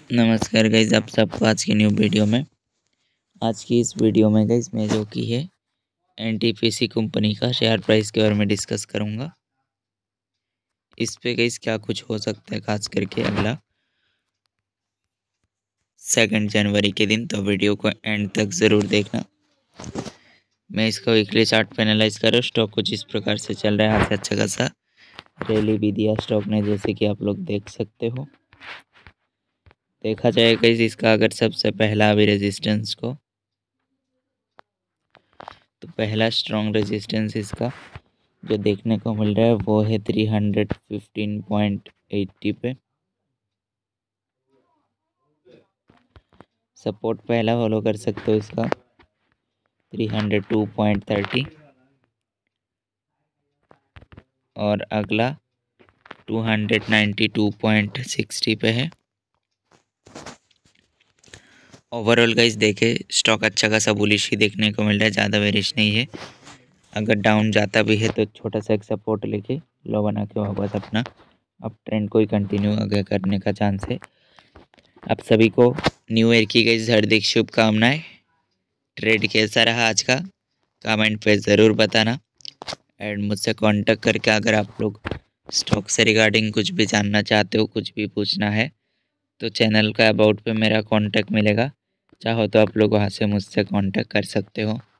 नमस्कार गाइज, आप सबको आज की न्यू वीडियो में। आज की इस वीडियो में गाइज मैं जो कि है एनटीपीसी कंपनी का शेयर प्राइस के बारे में डिस्कस करूंगा। इस पे गाइज क्या कुछ हो सकता है खास करके अगला 2 जनवरी के दिन, तो वीडियो को एंड तक ज़रूर देखना। मैं इसका वीकली चार्ट पे एनालाइज कर रहा हूँ। स्टॉक कुछ इस प्रकार से चल रहा है। आज अच्छा खासा रैली भी दिया स्टॉक ने, जैसे कि आप लोग देख सकते हो। देखा जाए गाइज इसका अगर सबसे पहला अभी रेजिस्टेंस को, तो पहला स्ट्रॉन्ग रेजिस्टेंस इसका जो देखने को मिल रहा है वो है 315.80 पे। सपोर्ट पहला फॉलो कर सकते हो इसका 302.30 और अगला 292.60 पे है। ओवरऑल गाइस देखे स्टॉक अच्छा खासा बुलिश ही देखने को मिल रहा है, ज़्यादा बेरिश नहीं है। अगर डाउन जाता भी है तो छोटा सा एक सपोर्ट लेके लो बना के वापस अपना अब ट्रेंड को ही कंटिन्यू आगे करने का चांस है। आप सभी को न्यू ईयर की गाइस हार्दिक शुभकामनाएं। ट्रेड कैसा रहा आज का कमेंट पे ज़रूर बताना। एंड मुझसे कांटेक्ट करके अगर आप लोग स्टॉक से रिगार्डिंग कुछ भी जानना चाहते हो, कुछ भी पूछना है, तो चैनल का अबाउट पे मेरा कांटेक्ट मिलेगा। चाहो तो आप लोग वहाँ से मुझसे कांटेक्ट कर सकते हो।